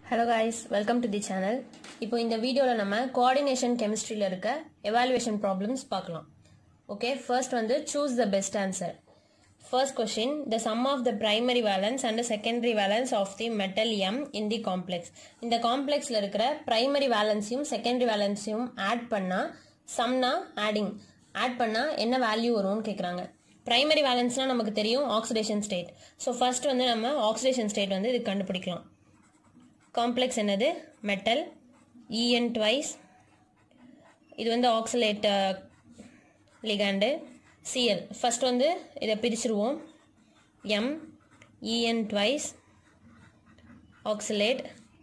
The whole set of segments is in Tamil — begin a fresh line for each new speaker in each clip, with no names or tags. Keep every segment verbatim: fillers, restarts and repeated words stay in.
Hello guys, welcome to the channel. இப்போ இந்த வீடியோல நம்ம coordination chemistryல இருக்க evaluation problems பார்க்கலாம். Okay, first வந்து choose the best answer. First question, the sum of the primary valence and the secondary valence of the metal M in the complex. இந்த complexல இருக்கிற primary valenceயும் secondary valenceயும் add பண்ணா sumனா adding add பண்ணா என்ன value வரும்னு கேக்குறாங்க. Primary valenceனா நமக்கு தெரியும் oxidation state. So first வந்து நம்ம oxidation state வந்து இது கண்டுபிடிக்கலாம். Complex என்னது metal En twice இது வந்து oxalate uh, ligand Cl first வந்து இத பிரிச்சிருவோம் M En twice oxalate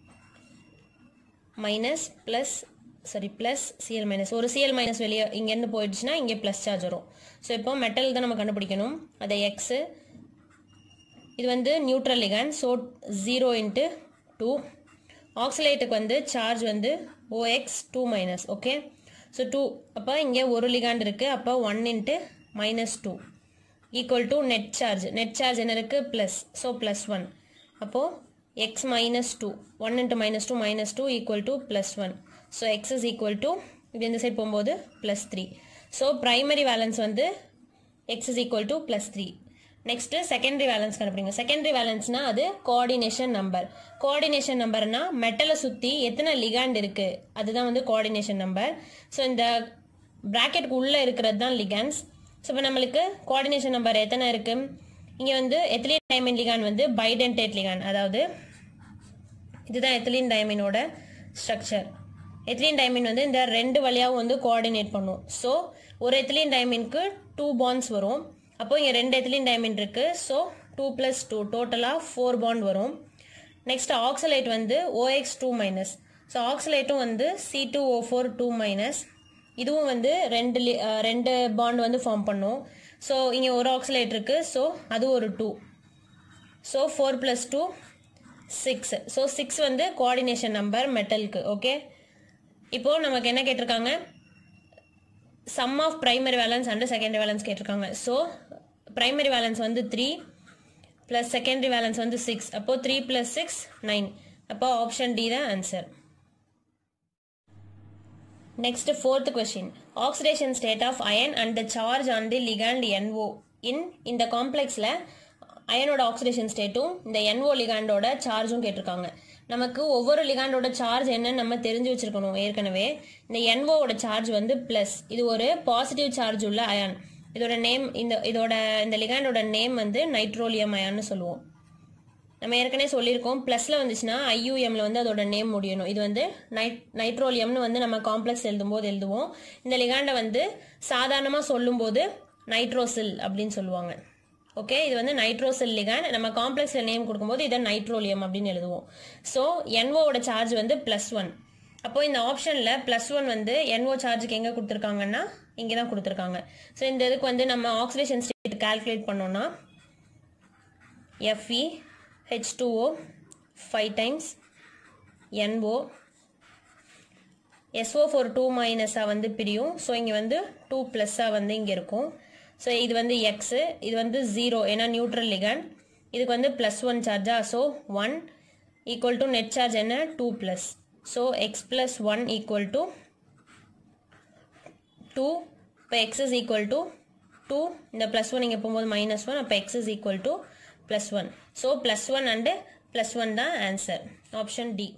minus plus sorry plus Cl minus ஒரு Cl minus வெளிய இங்க இருந்து போயிடுச்சுனா இங்க plus charge வரும் சோ இப்போ metal தான் நம்ம கண்டுபிடிக்கணும் அது X இது வந்து neutral ligand so zero into two oxalate க்கு வந்து charge வந்து O X two minus okay so two அப்ப இங்க ஒரு ligand இருக்கு அப்ப one into minus two equal to net charge net charge என்ன இருக்கு plus so plus one அப்போ X minus two one into minus two minus two equal to plus one so X is equal to இது இந்த சைடு போகும்போது plus three so primary valence வந்து X is equal to plus three Next secondary valence கண்டுபிடிங்க secondary valence னா அது coordination number coordination number னா மெட்டலை சுத்தி எத்தனை ligand இருக்கு அதுதான் வந்து coordination number so இந்த bracket க்கு உள்ள இருக்குறது தான் ligands so இப்போ நமக்கு coordination number எத்தனை இருக்கு இங்க வந்து ethylene diamine ligand வந்து bidentate ligand அதாவது இதுதான் ethylene diamine ஓட structure ethylene diamine வந்து இந்த ரெண்டு வழியாவும் வந்து coordinate பண்ணும் so ஒரு ethylene diamine க்கு two bonds வரும் அப்போ இங்க ரெண்டு ethylene diamine இருக்கு so two plus two டோட்டலா four bond வரும் next oxalate வந்து O X two minus so oxalate வந்து C two O four two minus இதுவும் வந்து ரெண்டு ரெண்டு bond வந்து ஃபார்ம் பண்ணும் so இங்க ஒரு oxalate இருக்கு so அது ஒரு two so four plus two six so six வந்து coordination number metalக்கு okay இப்போ நமக்கு என்ன கேட்டிருக்காங்க sum of primary valence and secondary valence கேட்டிருக்காங்க so primary valence வந்து three plus secondary valence வந்து six அப்போ three plus six nine அப்போ option D தான் answer next fourth question oxidation state of iron and the charge on the ligand N O in இந்த complexல அயனோட oxidation stateம் இந்த N O ligand ஓட chargeம் கேட்டிருக்காங்க நமக்கு ஒவ்வொரு ligand ஓட charge என்னன்னு நம்ம தெரிஞ்சு வச்சிருக்கணும் ஏற்கனவே இந்த N O ஓட charge வந்து plus இது ஒரு positive charge உள்ள ion இதோட நேம் இந்த இதோட இந்த ligand ஓட நேம் வந்து நைட்ரோலியம் அயான்னு சொல்லுவோம் நம்ம ஏற்கனவே சொல்லிருக்கோம் பிளஸ்ல வந்துச்சுனா I U M ல வந்து அதோட நேம் முடியணும் இது வந்து நைட்ரோலியம்னு வந்து நம்ம காம்ப்ளெக்ஸ் எழுதும்போது எழுதுவோம் இந்த ligand வந்து சாதாரணமா சொல்லும்போது நைட்ரோசில் அப்படினு சொல்லுவாங்க ஓகே இது வந்து நைட்ரோசில் ligand நம்ம காம்ப்ளெக்ஸ்ல நேம் கொடுக்கும்போது இத நைட்ரோலியம் அப்படினு எழுதுவோம் சோ N O ஓட சார்ஜ் வந்து plus one அப்போ இந்த ஆப்ஷன்ல plus one வந்து N O சார்ஜ்க்கு எங்க கொடுத்திருக்காங்கன்னா இங்க தான் கொடுத்திருக்காங்க சோ இந்த இதுக்கு வந்து நம்ம ஆக்சிடேஷன் ஸ்டேட் கால்குலேட் பண்ணோம்னா Fe H two O five times N O S O four two minus ஆ வந்து பிரியும் சோ இங்க வந்து two plus ஆ வந்து இங்க இருக்கும் சோ இது வந்து X இது வந்து zero ஏனா நியூட்ரல் ligand இதுக்கு வந்து plus one charge so one equal to net charge என்ன two plus so X plus one equal to two இப்போ X is equal to two இந்த plus one இங்க போகும்போது minus one அப்ப X is equal to plus one so plus one and plus one தான் answer option D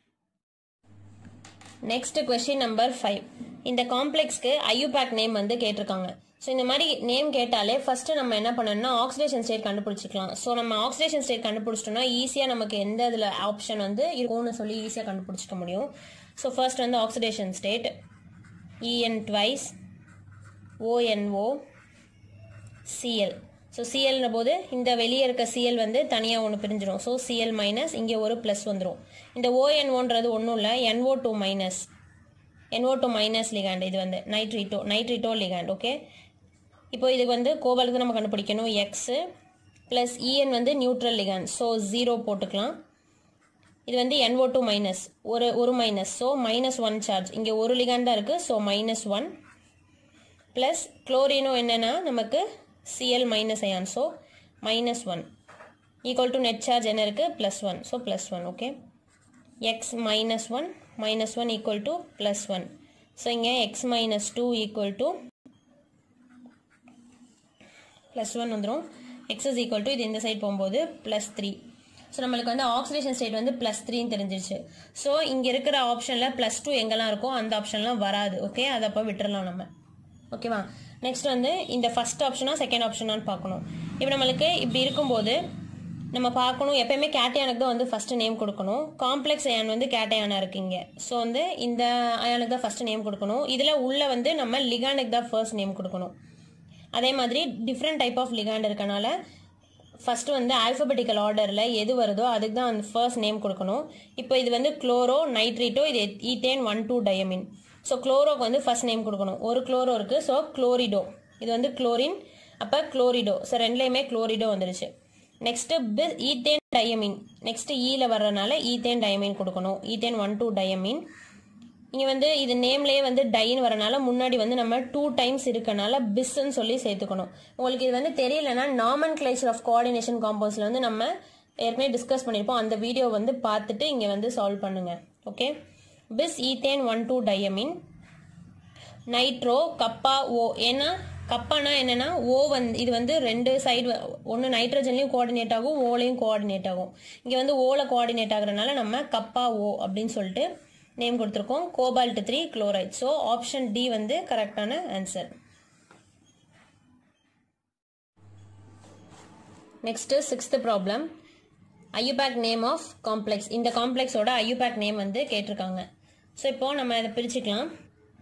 next question number five இந்த காம்ப்ளெக்ஸ்க்கு I U P A C name வந்து கேட்டிருக்காங்க சோ இந்த மாதிரி நேம் கேட்டாலே ஃபர்ஸ்ட் நம்ம என்ன பண்ணனும்னா ஆக்சிடேஷன் ஸ்டேட் கண்டுபிடிச்சிக்கலாம் சோ நம்ம ஆக்சிடேஷன் ஸ்டேட் கண்டுபிடிச்சிட்டோம்னா ஈஸியா நமக்கு எந்த இதுல ஆப்ஷன் வந்து இருக்கும்னு சொல்லி ஈஸியா கண்டுபிடிச்சிக்க முடியும் சோ ஃபர்ஸ்ட் வந்து oxidation state En twice O N O Cl so Cl ன போது இந்த வெளிய இருக்க Cl வந்து தனியா ஒன்னு பிரிஞ்சிரும் சோ Cl minus இங்க ஒரு பிளஸ் வந்துரும் இந்த O N O ன்றது ஒண்ணும் இல்ல N O two minus N O two minus ligand இது வந்து நைட்ரிட்டோ நைட்ரிட்டோ ligand ஓகே இப்போ இதுக்கு வந்து கோபால்ட் நம்ம கண்டுபிடிக்கணும் X plus En வந்து நியூட்ரல் ligand சோ zero போட்டுக்கலாம் இது வந்து N O two minus ஒரு ஒரு minus so minus one charge இங்க ஒரு ligand தான் இருக்கு so minus one plus chlorino என்னன்னா நமக்கு Cl minus ion so minus one equal to net charge என்ன இருக்கு plus one so plus one okay x minus one minus one equal to plus one. So இங்கே x minus two equal to plus one வந்துரும். X is equal to இது இந்த சைடு போகும்போது plus three. ஸோ நம்மளுக்கு வந்து ஆக்சிடேஷன் ஸ்டேட் வந்து ப்ளஸ் த்ரீன்னு தெரிஞ்சிருச்சு. ஸோ இங்கே இருக்கிற ஆப்ஷனில் ப்ளஸ் டூ எங்கெல்லாம் இருக்கோ அந்த ஆப்ஷன்லாம் வராது. ஓகே, அதை அப்போ விட்டுறலாம் நம்ம. ஓகேவா? நெக்ஸ்ட் வந்து இந்த ஃபர்ஸ்ட் ஆப்ஷனா செகண்ட் ஆப்ஷனான்னு பார்க்கணும். இப்போ நம்மளுக்கு இப்படி இருக்கும்போது நம்ம பார்க்கணும், எப்பயுமே கேட்டையானுக்கு தான் வந்து ஃபர்ஸ்ட் நேம் கொடுக்கணும். காம்ப்ளெக்ஸ் அயான் வந்து கேட்டையானா இருக்குங்க. ஸோ வந்து இந்த அயானுக்கு தான் ஃபர்ஸ்ட் நேம் கொடுக்கணும். இதில் உள்ள வந்து நம்ம லிகாண்டுக்கு தான் ஃபர்ஸ்ட் நேம் கொடுக்கணும். அதே மாதிரி டிஃப்ரெண்ட் டைப் ஆஃப் லிகாண்ட் இருக்கனால ஃபர்ஸ்ட் வந்து ஆல்ஃபபெட்டிக்கல் ஆர்டரில் எது வருதோ அதுக்கு தான் அந்த ஃபர்ஸ்ட் நேம் கொடுக்கணும். இப்போ இது வந்து குளோரோ நைட்ரேட்டோ, இது ethane one two diamine. So குளோரோக்கு வந்து ஃபர்ஸ்ட் நேம் கொடுக்கணும். ஒரு குளோரோ இருக்குது, ஸோ குளோரிடோ. இது வந்து குளோரின், அப்போ குளோரிடோ. ஸோ ரெண்டுலேயுமே குளோரிடோ வந்துருச்சு. நெக்ஸ்ட்டு பிஸ் ஈத்தேன் டயமின். நெக்ஸ்ட்டு ஈல வர்றதுனால ஈத்தேன் டயமின் கொடுக்கணும். Ethane one two diamine. இங்கே வந்து இது நேம்லேயே வந்து டைன்னு வரனால முன்னாடி வந்து நம்ம டூ டைம்ஸ் இருக்கனால பிஸ்ன்னு சொல்லி சேர்த்துக்கணும். உங்களுக்கு இது வந்து தெரியலன்னா நாமன்கிளேச்சர் ஆஃப் கோஆர்டினேஷன் காம்பவுண்ட்ஸில் வந்து நம்ம ஏற்கனவே டிஸ்கஸ் பண்ணியிருப்போம். அந்த வீடியோ வந்து பார்த்துட்டு இங்கே வந்து சால்வ் பண்ணுங்க. Okay, bis ethane one two diamine nitro kappa O. ஏன்னா கப்பானா என்னன்னா ஓ வந்து இது வந்து ரெண்டு சைடு, ஒன்று நைட்ரஜன்லையும் கோஆர்டினேட் ஆகும், ஓலையும் கோஆர்டினேட் ஆகும். இங்கே வந்து ஓல கோஆர்டினேட் ஆகுறதுனால நம்ம கப்பா ஓ அப்படின்னு சொல்லிட்டு நேம் கொடுத்துருக்கோம். Cobalt three chloride. So option D வந்து கரெக்டான answer. Next sixth problem, IUPAC name of complex. இந்த காம்ப்ளெக்ஸோட ஐயூபேக் நேம் வந்து கேட்டிருக்காங்க. ஸோ இப்போ நம்ம இதை பிரிச்சுக்கலாம்.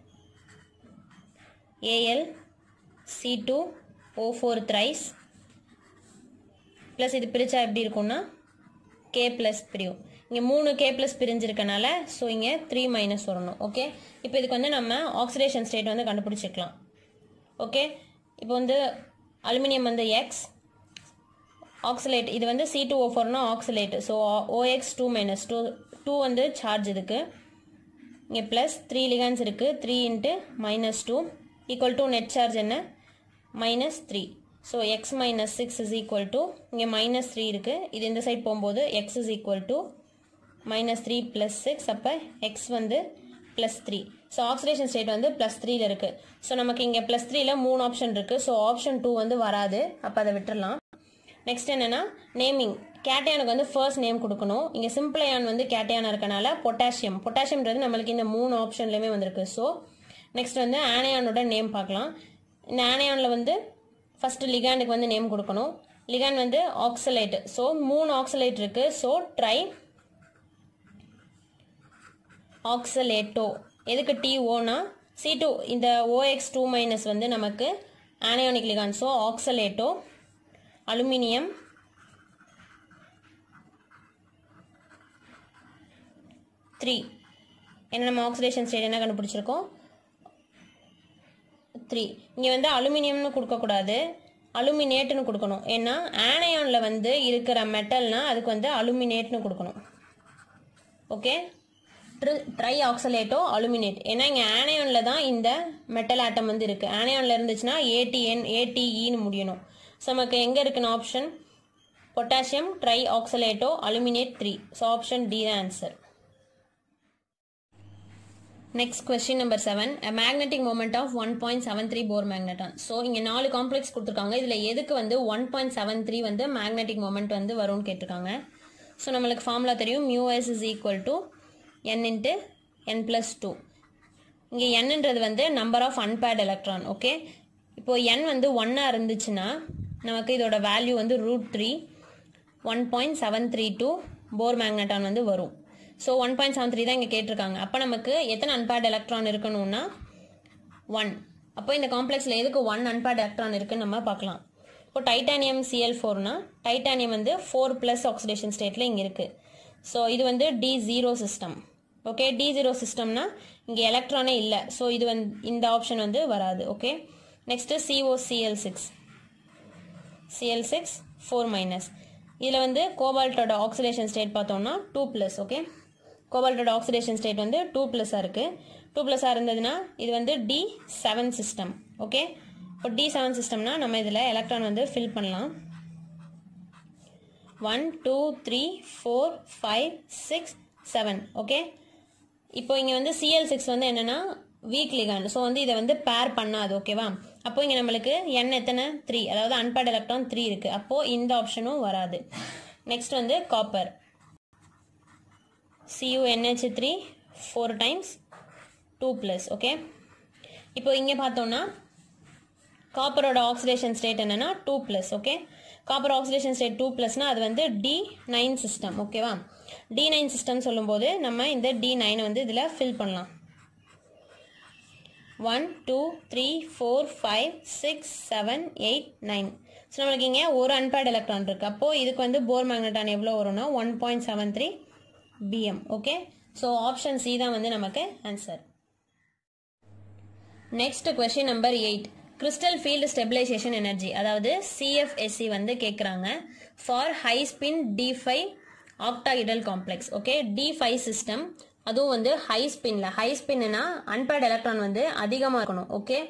AL C two O four thrice plus இது பிரித்தா எப்படி இருக்கும்னா கே ப்ளஸ் பிரியும். இங்கே மூணு கே ப்ளஸ் பிரிஞ்சிருக்கனால ஸோ இங்கே த்ரீ மைனஸ் வரணும். ஓகே, இப்போ இதுக்கு வந்து நம்ம ஆக்சிடேஷன் ஸ்டேட் வந்து கண்டுபிடிச்சிக்கலாம். ஓகே, இப்போ வந்து அலுமினியம் வந்து எக்ஸ், ஆக்சிலேட் இது வந்து சி டூ ஓ ஃபோர்னா oxalate. So OX two minus two two வந்து சார்ஜ் இதுக்கு. இங்கே ப்ளஸ் த்ரீ லிகான்ஸ் இருக்குது, three into minus two equal to net charge என்ன minus three. So X minus six is equal to இங்கே மைனஸ் த்ரீ இருக்குது, இது இந்த சைட் போகும்போது X is equal to minus three plus six. அப்போ எக்ஸ் வந்து plus three. So oxidation state வந்து ப்ளஸ் த்ரீல இருக்குது. ஸோ நமக்கு இங்கே ப்ளஸ் த்ரீல மூணு ஆப்ஷன் இருக்குது. ஸோ ஆப்ஷன் டூ வந்து வராது, அப்போ அதை விட்டுடலாம். நெக்ஸ்ட் என்னென்னா நேமிங். கேட்டையானுக்கு வந்து ஃபர்ஸ்ட் நேம் கொடுக்கணும். இங்கே சிம்பிள் அயான் வந்து கேட்டையானா இருக்கனால பொட்டாசியம். பொட்டாசியம்ன்றது நம்மளுக்கு இந்த மூணு ஆப்ஷன்லையுமே வந்திருக்கு. ஸோ நெக்ஸ்ட் வந்து ஆனையானோட நேம் பார்க்கலாம். இந்த ஆனையானில் வந்து ஃபர்ஸ்ட் லிகாண்டுக்கு வந்து நேம் கொடுக்கணும். லிகாண்ட் வந்து ஆக்சலேட். ஸோ மூணு ஆக்சலேட் இருக்கு. So tri oxalato. எதுக்கு டி ஓனா சி டூ இந்த ஓஎக்ஸ் டூ மைனஸ் வந்து நமக்கு anionic ligand. So oxalato aluminium three. என்ன நம்ம ஆக்சிடேஷன் ஸ்டேட் என்ன கண்டுபிடிச்சிருக்கோம் த்ரீ. இங்கே வந்து அலுமினியம்னு கொடுக்கக்கூடாது, அலுமினேட்னு கொடுக்கணும். ஏன்னா ஆனையானில் வந்து இருக்கிற மெட்டல்னா அதுக்கு வந்து அலுமினேட்னு கொடுக்கணும். Okay, tri oxalato aluminate. ஏன்னா இங்கே ஆனையானில் தான் இந்த மெட்டல் ஆட்டம் வந்து இருக்குது. ஆனையானில் இருந்துச்சுன்னா ஏடிஎன் ஏடிஇன்னு முடியணும். ஸோ நமக்கு எங்கே இருக்குன்னு option potassium tri oxalato aluminate three. So option D தான் answer. Next question number seven, a magnetic moment of one point seven three Bohr magneton. So இங்க நாலு காம்ப்ளெக்ஸ் கொடுத்திருக்காங்க. இதுல எதுக்கு வந்து one point seven three வந்து magnetic moment வந்து வரும்னு கேட்டிருக்காங்க. ஸோ நம்மளுக்கு ஃபார்முலா தெரியும், mu s is equal to n into n plus two. இங்க nன்றது வந்து number of unpaired electron. Okay, இப்போ n வந்து ஒன்னா இருந்துச்சுன்னா நமக்கு இதோட வேல்யூ வந்து root three one point seven three two Bohr magneton வந்து வரும். So one point seven three தான் இங்கே கேட்டிருக்காங்க. அப்போ நமக்கு எத்தனை அன்பேர்ட் எலக்ட்ரான் இருக்கணும்னா ஒன். அப்போ இந்த காம்ப்ளெக்ஸில் எதுக்கு ஒன் அன்பேர்ட் எலக்ட்ரான் இருக்குன்னு நம்ம பார்க்கலாம். இப்போ டைட்டானியம் சிஎல் ஃபோர்னா டைட்டானியம் வந்து ஃபோர் ப்ளஸ் ஆக்சிடேஷன் ஸ்டேட்டில் இங்கே இருக்குது. ஸோ இது வந்து D zero system. Okay, D zero சிஸ்டம்னா இங்கே எலக்ட்ரானே இல்லை. ஸோ இது வந்து இந்த ஆப்ஷன் வந்து வராது. Okay, next CO CL six CL six four minus. இதில் வந்து கோபால்ட்டோட ஆக்சிடேஷன் ஸ்டேட் பார்த்தோம்னா டூ ப்ளஸ். ஓகே, கோபால்ட்டோட ஆக்சிடேஷன் ஸ்டேட் வந்து டூ ப்ளஸ்ஸாக இருக்குது. டூ ப்ளஸ்ஸாக இருந்ததுன்னா இது வந்து டி செவன் சிஸ்டம். ஓகே, இப்போ டி செவன் சிஸ்டம்னா நம்ம இதில் எலக்ட்ரான் வந்து ஃபில் பண்ணலாம். One two three four five six seven. Okay, இப்போ இங்கே வந்து சிஎல் சிக்ஸ் வந்து என்னென்னா வீக் லிகாண்ட். ஸோ வந்து இதை வந்து பேர் பண்ணாது. ஓகேவா, அப்போ இங்கே நம்மளுக்கு என் எத்தனை த்ரீ, அதாவது அன்பேர்ட் எலக்ட்ரான் த்ரீ இருக்குது. அப்போது இந்த ஆப்ஷனும் வராது. நெக்ஸ்ட் வந்து copper C u N H three four times two plus. Okay, இப்போ இங்கே பார்த்தோம்னா காப்பரோட ஆக்சிடேஷன் ஸ்டேட் என்னென்னா two plus. Okay, copper oxidation state two ப்ளஸ்னால் அது வந்து டி நைன் சிஸ்டம். ஓகேவா, டி நைன் சிஸ்டம் சொல்லும்போது நம்ம இந்த டி நைனை வந்து இதில் ஃபில் பண்ணலாம். One two three four five six seven eight nine. So நம்மளுக்கு இங்கே ஒரு அன்பேர்ட் எலக்ட்ரான் இருக்குது. அப்போது இதுக்கு வந்து போர் மேக்னட்டான் எவ்வளோ வரும்னா one point seven three BM. Okay, so option C தான் வந்து நமக்கு answer. Next question number eight, crystal field stabilization energy, அதாவது சிஎஃப்எஸ்சி வந்து கேட்குறாங்க for high spin D five octahedral complex. Okay, D five system, அதுவும் வந்து ஹை ஸ்பின்ல. ஹை ஸ்பின்னா அன்பேர்ட் எலக்ட்ரான் வந்து அதிகமாக இருக்கணும். ஓகே,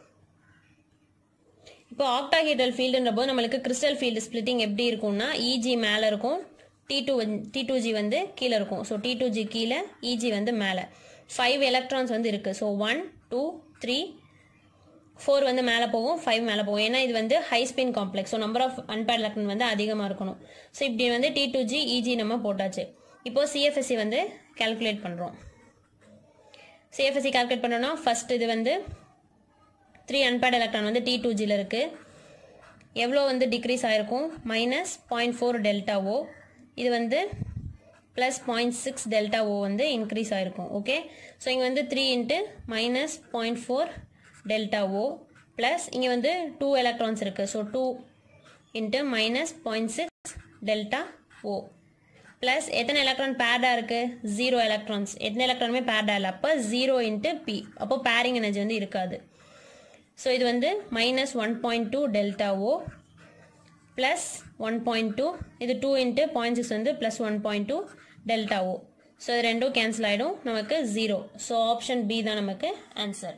இப்போ ஆக்டாஹெட்ரல் ஃபீல்டுன்ற போது நம்மளுக்கு கிறிஸ்டல் ஃபீல்டு ஸ்பிளிட்டிங் எப்படி இருக்கும்னா இஜி மேலே இருக்கும், T two T two G வந்து கீழே இருக்கும். ஸோ டி டூ ஜி கீழே, இஜி வந்து மேலே. ஃபைவ் எலக்ட்ரான்ஸ் வந்து இருக்குது. So one two three four வந்து மேலே போகும், ஃபைவ் மேலே போகும். ஏன்னா இது வந்து high spin complex. So number of unpaired electron வந்து அதிகமாக இருக்கணும். ஸோ இப்படி வந்து டி டூ ஜி இஜி நம்ம போட்டாச்சு. இப்போ சிஎஃப்எஸ்சி வந்து கால்குலேட் பண்ணுறோம். சிஎஃப்எஸ்சி கால்குலேட் பண்ணோன்னா ஃபர்ஸ்ட் இது வந்து த்ரீ அன்பேர்ட் எலக்ட்ரான் வந்து டி டூ ஜியில் இருக்குது. எவ்வளோ வந்து டிக்ரீஸ் ஆகிருக்கும், minus point four delta O. இது வந்து plus point six delta O வந்து இன்க்ரீஸ் ஆகிருக்கும். ஓகே, ஸோ இங்கே வந்து three into minus point four delta O plus இங்கே வந்து டூ எலக்ட்ரான்ஸ் இருக்குது. So two into minus point six delta O plus எத்தனை எலக்ட்ரான் பேர்டாக இருக்குது, ஜீரோ எலக்ட்ரான்ஸ். எத்தனை எலக்ட்ரானுமே பேர்டாக இல்லை, அப்போ ஜீரோ இன்ட்டு பி, அப்போ பேரிங் எனர்ஜி வந்து இருக்காது. ஸோ இது வந்து minus one point two delta O plus one point two, இது டூ இன்ட்டு பாயிண்ட் சிக்ஸ் வந்து plus one point two delta O. So இது ரெண்டும் கேன்சல் ஆகிடும், நமக்கு ஜீரோ. ஸோ ஆப்ஷன் பி தான் நமக்கு answer.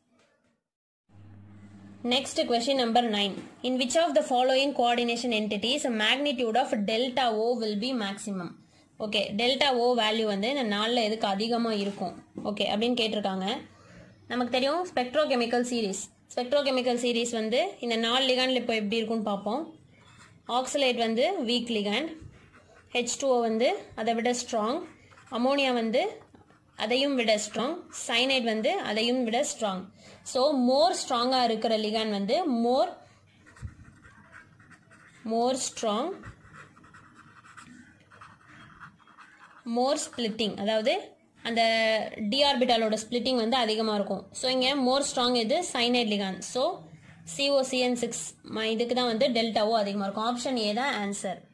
Next question number nine. In which of the following coordination entities a magnitude of delta O will be maximum? Okay, delta O value வந்து இந்த நாளில் எதுக்கு அதிகமாக இருக்கும் ஓகே அப்படின்னு கேட்டிருக்காங்க. நமக்கு தெரியும் ஸ்பெக்ட்ரோகெமிக்கல் சீரீஸ். ஸ்பெக்ட்ரோகெமிக்கல் சீரீஸ் வந்து இந்த நாலு லிகாண்டில் இப்போ எப்படி இருக்குன்னு பார்ப்போம். ஆக்சலேட் வந்து weak ligand, H two O வந்து அதை விட ஸ்ட்ராங், அமோனியா வந்து அதையும் விட ஸ்ட்ராங், சைனைட் வந்து அதையும் விட ஸ்ட்ராங். ஸோ மோர் ஸ்ட்ராங்காக இருக்கிற லிகாண்ட் வந்து மோர் மோர் ஸ்ட்ராங் மோர் ஸ்பிளிட்டிங், அதாவது அந்த டி ஆர்பிட்டாலோட ஸ்பிளிட்டிங் வந்து அதிகமாக இருக்கும். ஸோ இங்கே மோர் ஸ்ட்ராங் இது cyanide ligand. So COCN six இதுக்கு தான் வந்து டெல்டாவோ அதிகமாக இருக்கும். ஆப்ஷன் ஏ தான் ஆன்சர்.